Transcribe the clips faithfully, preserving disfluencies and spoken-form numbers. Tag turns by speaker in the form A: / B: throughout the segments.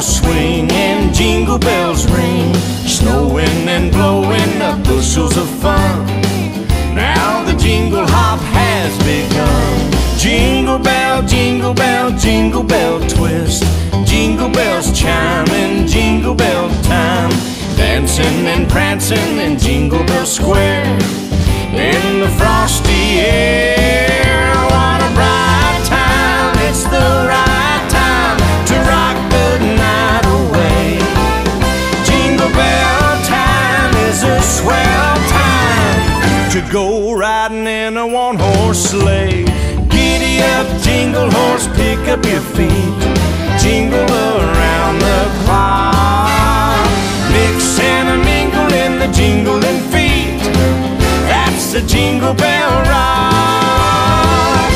A: bells swing and jingle bells ring, snowing and blowing the bushels of fun. Now the jingle hop has begun. Jingle bell, jingle bell, jingle bell twist, jingle bells chiming, jingle bell time, dancing and prancing in Jingle Bell Square in the frosty air. What a bright time, it's the right time to rock the night away. Jingle bell time is a swell time to go riding in a one-horse sleigh. Giddy up, jingle horse, pick up your feet, jingle around the clock. Mix and a mingle in the jingling feet, that's the Jingle Bell Rock.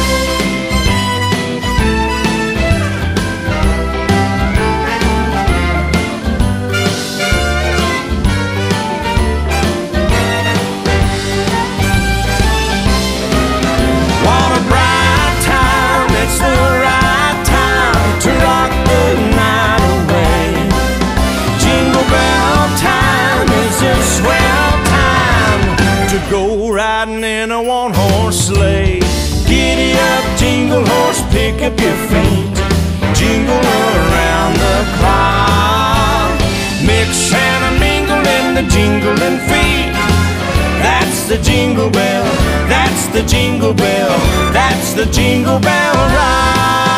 A: What a bright time, it's the right time to rock the night away. Jingle bell time is a swell time to go riding in a one-horse sleigh. Giddy up, jingle horse, pick up your feet, jingle around the clock. Mix and a mingle in the jingling feet, that's the Jingle Bell, that's the Jingle Bell, that's the Jingle Bell Rock.